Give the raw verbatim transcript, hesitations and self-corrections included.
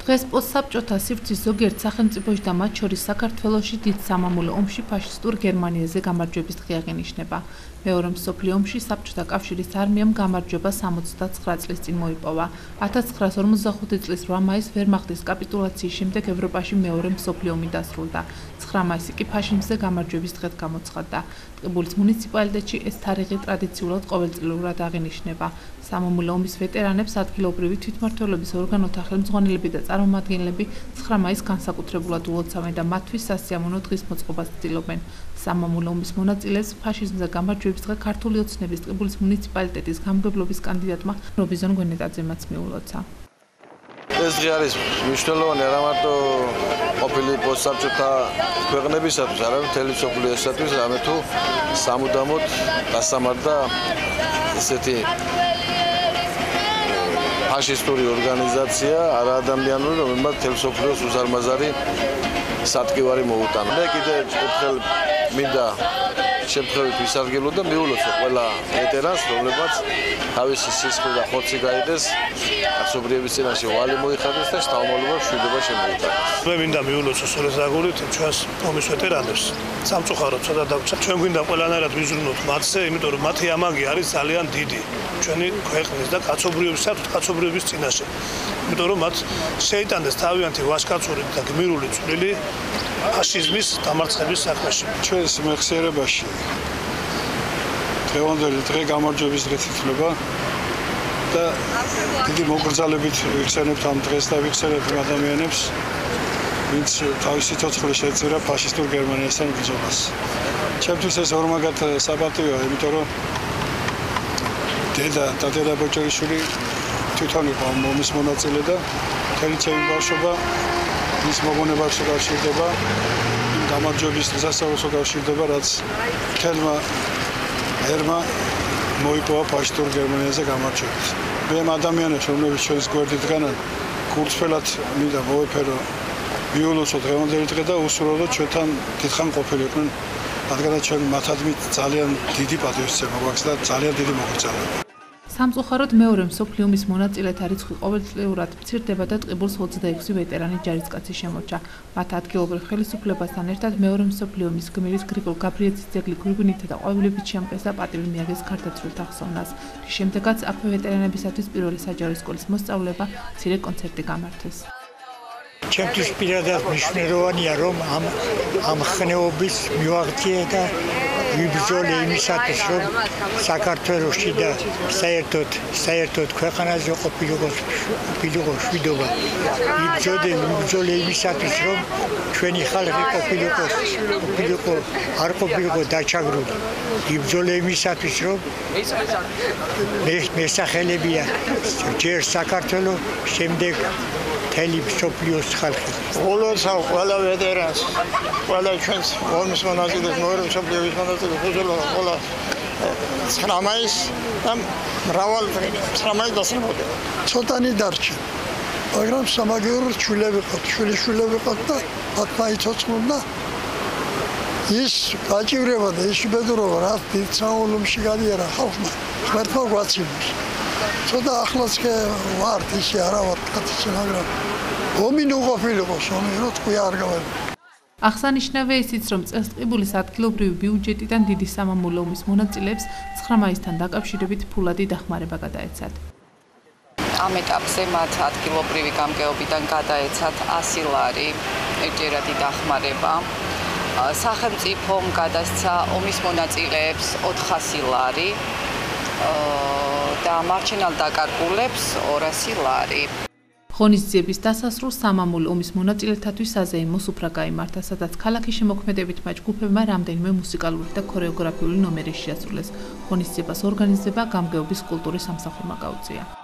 დღეს პოსტსაბჭოთა სივრცის ზოგიერთ სახელმწიფოში და მათ შორის საქართველოში დიდ სამამულო ომში ფაშისტურ გერმანიაზე გამარჯვების დღე აღინიშნება. მეორე მსოფლიო ომში საბჭოთა კავშირის არმიამ გამარჯვება სამოცდაცხრა წლის წინ მოიპოვა. ათას ცხრაას ორმოცდახუთი წლის რვა მაისს ვერმახტის კაპიტულაციის შემდეგ ევროპაში მეორე მსოფლიო ომი დასრულდა. ცხრა მაისი კი ფაშიზმზე გამარჯვების დღედ გამოცხადდა. ტყიბულის მუნიციპალიტეტში ეს თარიღი ტრადიციულად ყოველწლიურად აღინიშნება. სამამულო ომის ვეტერანებს ადგილობრივი თვითმმართველობის ორგანოთა ხელმძღვანელები და წარმომადგენლები ცხრა მაისს განსაკუთრებულად ულოცავენ და მათთვის სასიამოვნო დღის მოწყობას ცდილობენ. სამამულო ომის მონაწილეს ფაშიზმზე გამარჯვების დღე ქართული ოცნების ტყიბულის მუნიციპალიტეტის გამგებლობის კანდიდატმა რობიზონ გვენეტაძემაც მიულოცა. ეს დღე არის მნიშვნელოვანი არა მარტო ყოფილი პოსტსაბჭოთა ქვეყნებისათვის, არამედ მთელი მსოფლიოსათვის, რამე თუ სამუდამოდ დასამარდა ესეთი ფაშისტური ორგანიზაცია, არაადამიანური, რომელმაც მთელ მსოფლიოს უზარმაზარი სატკივარი მოუტანა. მე კიდევ ერთხელ მინდა შემთხვევით ვისარგებლო და მიულოცო ყველა ვეტერანს, რომლებმაც თავისი სისხლი და ხორცი გაიდეს კაცობრიობის წინაშე ვალი მოიხადეს და შთამომავლობა მშვიდობა შემოიტანეს. მე მინდა მიულოცო სწორედ აგურით ჩვენს ომის ვეტერანებს. სამწუხაროდ ცოტა დაგვრჩა. ჩვენ გვინდა ყველანაირად ვიზრუნოთ მათზე, იმიტომ რომ მათი ამაგი არის ძალიან დიდი ჩვენი ქვეყნის და კაცობრიობის კაცობრიობის წინაშე. იმიტომ რომ მათ შეიტანეს თავიანთი ვაჟკაცური და გმირული წვლილი ფაშიზმის დამარცხების საქმეში. ჩვენს მეხსიერებაში დღევანდელი დღე გამარჯვების დღე ითვლება და დიდი მოგრძალებით ვიხსენებთ ამ დღეს და ვიხსენებთ ადამიანებს, ვინც თავისი ცოცხლი შეწირა ფაშისტურ გერმანიასთან ბრძოლას. ჩემთვის ეს ორმაგად საპატიოა, იმიტომ რომ დედა და დედა ბოჭორიშვილი თვითონ იყო ამ ომის მონაწილე და მთელი ჩემი ბავშვობა ის მოგონებაში უკავშირდება, იმ გამარჯვების დღესასწაულს უკავშირდება, რაც მთელმა ერმა მოიპოვა ფაშისტურ გერმანიაზე გამარჯვებით. მე ამ ადამიანებს, რომლებიც ჩვენს გვერდით დგანან, გულწრფელად მინდა მოვეფერო, მიულოცო დღევანდელი დღე და უსურვო ჩვენთან დიდხან ყოფილიყვნენ, რადგანაც ჩვენ მათადმით ძალიან დიდი პატივისცემა გვაქვს და ძალიან დიდი მოგრძალება. სამწუხაროდ მეორე მსოფლიო ომის მონაწილეთა რიცხვი ყოველწლიურად მცირდება და ტყიბულს ოცდაექვსი ვეტერანი ჯარისკაცი შემორჩა. მათ ადგილობრივ ხელისუფლებასთან ერთად მეორე მსოფლიო ომის გმირის გრიგოლ გაბრიეძის ძეგლი გვირგვინითა და ყვავილებით შეამკეს და პატივი მიაგეს გარდაცვლილთა ხსოვნას. რის შემდეგაც აქვე ვეტერანებისათვის პირველი საჯარო სკოლის მოსწავლეობა მცირე კონცერტი გამართეს. ჩემთვის პირადად მნიშვნელოვანია, რომ ამ ამ ხნეობის მივაღწიე და ვიბრძოლე იმისათვის, რომ საქართველოში და საერთოდ საერთოდ ქვეყანაზე ყოფილიყო ყოფილიყო მშვიდობა. ვიბრძოლე ვიბრძოლე იმისათვის, რომ ჩვენი ხალხი ყოფილიყო ყოფილიყო არ ყოფილიყო დაჩაგრული. ვიბრძოლე იმისათვის, რომ მესახელებია ჯერ საქართველოს, შემდეგ მთელი მსოფლიოს ხალხი. ულოცავ ყველა ვეტერანს, ყველა ჩვენს ომის მონაწილეს, მეორე მსოფლიო ომის მონაწილეს, უსულოვად ყველა ცხრა მაისს და მრავალ ცხრა მაისს დასრულდება. ცოტანი დარჩა, მაგრამ სამაგიეროდ შვილები ყავთ, შვილიშვილები ყავთ და მათ მაიცოცხლούν და ის გაჭირება და ის ბედურობა, რაც დიდ სამამულოში გადიარა ხალხმა, ღმერთმა გვაცილოს. ცოტა ახლაც კი ვართ, ისე არა ვართ კაცი, მაგრამ ომი ნუყოფილიყოს, ომი რო თქვი არ გავარ. აღსანიშნავია ისიც, რომ წელს ტყიბულის ადგილობრივი ბიუჯეტიდან დიდი სამამულო ომის მონაწილეებს ცხრა მაისთან დაკავშირებით ფულადი დახმარება გადაეცათ. ამ ეტაპზე მათ ადგილობრივი გამგეობიდან გადაეცათ ასი ლარი ერთჯერადი დახმარება. სახელმწიფომ გადასცა ომის მონაწილეებს ოთხასი ლარი და მარჩენალ დაკარგულებს ორასი ლარი. ღონისძიების დასასრულს სამამულო ომის მონაწილეთათვის საზეიმო სუფრა გაიმართა, სადაც ქალაქის შემოქმედებითმა ჯგუფებმა რამდენიმე მუსიკალური და ქორეოგრაფიული ნომერი შეასრულეს. ღონისძიებას ორგანიზება გამგეობის კულტურის სამსახურმა გაუწია.